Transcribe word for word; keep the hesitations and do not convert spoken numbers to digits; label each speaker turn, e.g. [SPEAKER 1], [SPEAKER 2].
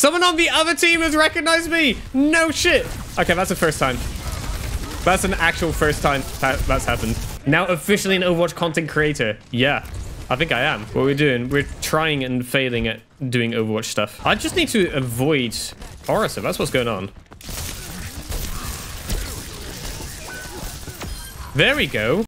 [SPEAKER 1] Someone on the other team has recognized me. No shit. Okay, that's the first time. That's an actual first time that that's happened. Now officially an Overwatch content creator. Yeah, I think I am. What we're doing, we're trying and failing at doing Overwatch stuff. I just need to avoid Orisa. That's what's going on. There we go.